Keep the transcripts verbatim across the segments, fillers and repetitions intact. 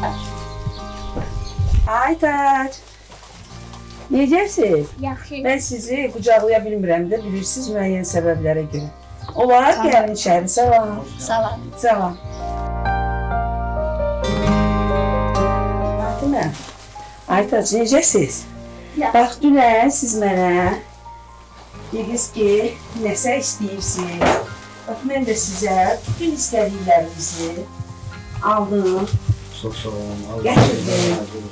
Aytac. Necəsiz? Yaxşı. Mən sizi qucaqlaya bilmirəm də, bilirsiniz müəyyən səbəblərə görə. Olar, gəlin içəri. Salam. Salam. Salam. Fatimə, Aytac, necəsiz? Bax, dünən siz mənə dediniz ki, nəsə istəyirsiniz. Bax, mən də sizə bütün istədiklərinizi aldım. Çox sağ olun. Gətirdim.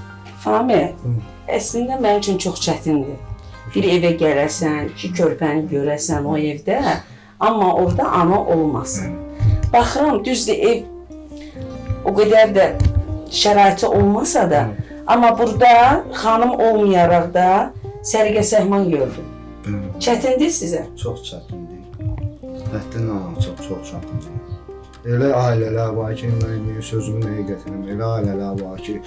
Famir, əslində mənim üçün çox çətindir. Bir evə gələsən, iki körpəni görəsən o evdə, amma orada ana olmasın. Baxıram, düzdür, ev o qədər də şəraiti olmasa da, amma burada xanım olmayaraq da sərgə-səhman gördüm. Çətindir sizə? Çox çətindir. Həddən ana çox, çox çətindir. Elə ailələr var ki, mən sözümün həqiqətinə, elə ailələr var ki,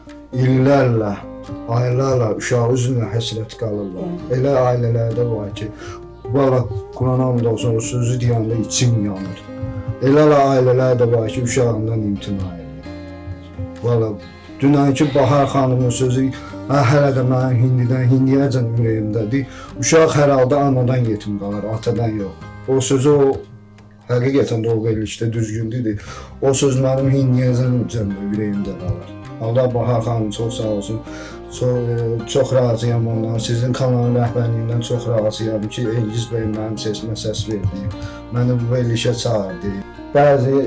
illərlə, aylarla uşağı üzünə həsrət qalırlar. Elə ailələrdə var ki, valla Quran hamd olsun, o sözü deyəndə içim yanır. Elə ailələr də var ki, uşağından imtina edir. Valla, dünənki Bahar xanımın sözü hələ də mənim hindidən, hindiyəcən ürəyimdədir. Uşaq hər halda anadan yetim qalır, atadan yox. O sözü o, həqiqətən də o verilişdə düzgündür. O söz mənim hindiyəcən ürəyimdə qalır. Allah Bahar xanım çox sağ olsun. Çox, çox razıyam ondan. Sizin kanalın rəhbərliyindən çox razıyam ki, Elgiz bəy mənim sesimə səs verdi. Məni bu verilişə çağırdı. Bəzi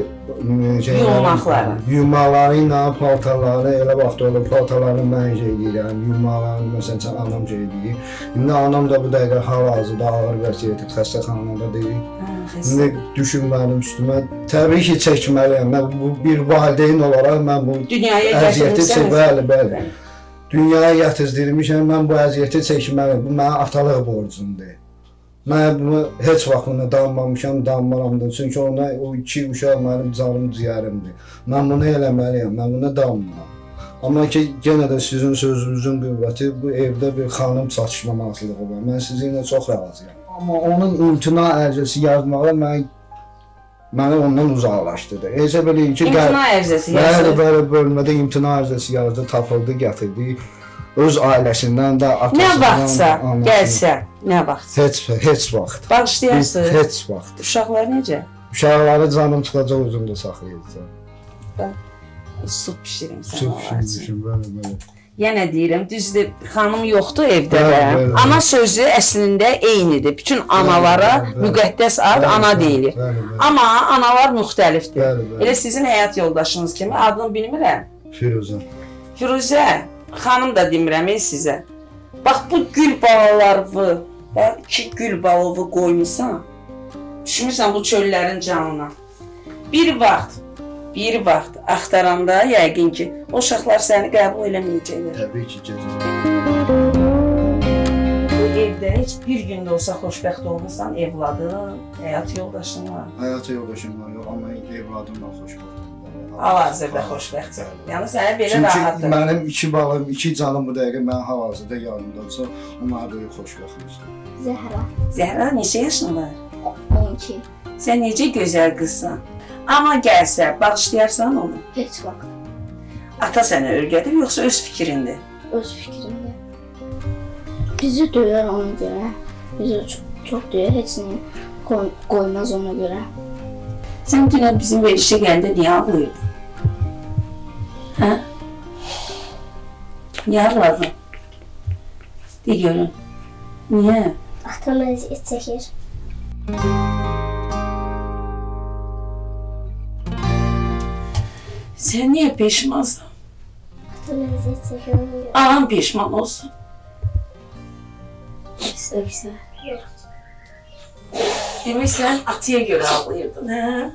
yumaqları, yumaqları ilə paltarları, elə vaxt olur, paltarlarını mən edirəm, yumaqlarını məsələn anam edir. İndi anam da bu dəqiqə hal-hazırda ağır vəziyyətdə xəstəxanada deyil. İndi düşünməlim üstümə, təbii ki, çəkməliyəm. Mən bu bir valideyn olaraq mən bu əziyyəti çəkməliyəm. Bəli, bəli. Dünyaya yatırzdırmışam, mən bu əziyyəti çəkməliyəm. Bu mənə atalıq borcumdur. Mən bunu heç vaxt ona danmamışam, danmaramdır. Çünki ona o iki uşaq mənim canım ciyərimdir. Mən bunu eləməliyəm, mən buna danmıram. Amma ki, yenə də sizin sözünüzün qüvvəti bu evdə bir xanım çatışmaması var. Mən sizinlə çox razıyam. Amma onun imtina ərizəsi yazmağı mən, məni ondan uzaqlaşdırdı. Elə belə ki, imtina ərizəsi yazdı? Bəli, bəli, bölmədə imtina ərizəsi yazdı, tapıldı, gətirdi. Öz ailəsindən də, atasından nə vaxtsa gəlsə, nə vaxtsa? Heç, heç vaxt. Bağışlayarsınız? Heç vaxt. Uşaqlar necə? Uşaqları canım çıxacaq, özümdə saxlayacaq. Ben su pişirim sən. Su pişirmişim, bəli, bəli. Yenə deyirəm, düzdür, xanım yoxdur evdə də. Ana sözü əslində eynidir. Bütün analara müqəddəs ad ana deyilir. Amma analar müxtəlifdir. Elə sizin həyat yoldaşınız kimi, adını bilmirəm. Firuzə. Firuzə. Xanım da demirəm ey sizə. Bax bu gül balalarını, bax iki gül balığı qoymusan, düşmürsən bu çöllərin canına. Bir vaxt, bir vaxt axtaranda yəqin ki, o uşaqlar səni qəbul eləməyəcəklər. Təbii ki, gecə. Bu evdə heç bir gün də olsa xoşbəxt olmuşsan, evladın, həyat yoldaşın var. Həyat yoldaşım var, yox, amma evladımla xoşbəxt. Hal-hazırda xoşbəxtsən. Yəni sənə belə rahatdır. Çünki mənim iki balım, iki canım bu dəqiqə mənim hal-hazırda yanımdadırsa, o mənə böyük xoşbəxtlikdir. Zəhra. Zəhra neçə yaşın var? on iki. Sən necə gözəl qızsan. Amma gəlsə, bağışlayarsan onu? Heç vaxt. Ata sənə öyrədir, yoxsa öz fikrindir? Öz fikrimdir. Bizi döyər ona görə. Bizi çox, çox döyər, heç nə qoy, qoymaz ona görə. Sən dünən bizim verilişə gəndə niyə ağlayırdın? Hə? Niyə ağladın? De görün. Niyə? Atam əziyyət çəkir. Sən niyə peşmansan? Atam əziyyət çəkir ona görə. Ağam peşman olsun. İstəyirsən. Yox. Demək sən atıya görə ağlayırdın, hə?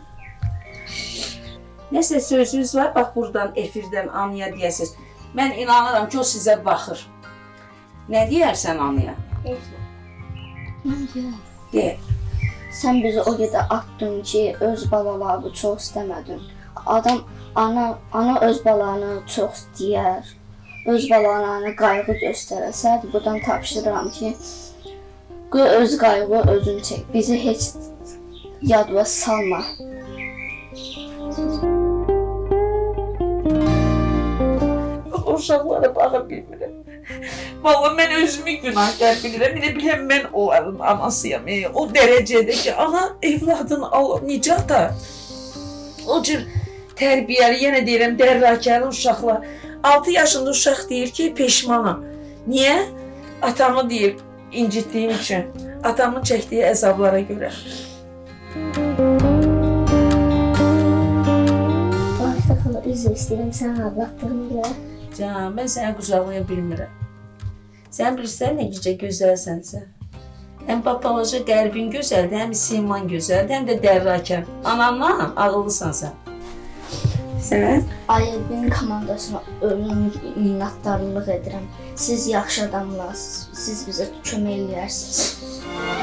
Nəsə sözünüz var, bax buradan, efirdən anıya deyəsiniz. Mən inanıram ki, o sizə baxır. Nə deyərsən anıya? Heç nə. Nə deyər? De. Sən bizi o qədər atdın ki, öz balalarını çox istəmədin. Adam, ana, ana öz balanı çox istəyər. Öz balalarına qayğı göstərəsədir. Buradan tapşırıram ki, öz qayğı özün çək. Bizi heç yadıva salma. o uşaqlara baxa bilmirəm. Vallahi mən özümü günahkar bilirəm. Elə biləm mən o anasıyam. E, o dərəcədə ki, ana evladını al, necə atar? O cür tərbiyəli, yenə deyirəm, dərrakəli uşaqlar. altı yaşında uşaq deyir ki, peşmanam. Niyə? Atamı deyir, incitdiyim üçün. Atamın çəkdiyi əzablara görə. Başda xala, üzr istəyirəm sən ağlatdığım görə. Can, mən səni qucaqlaya bilmirəm. Sən bilirsən nə gecə gözəlsən sən. Həm papalaca qəlbin gözəldir, həm siman gözəldir, həm də dərrakən. Anandan ağıllısan sən. Sən? Aybin komandasına ölüm minnətdarlıq edirəm. Siz yaxşı adamlarsınız, siz bizə kömək eləyərsiniz.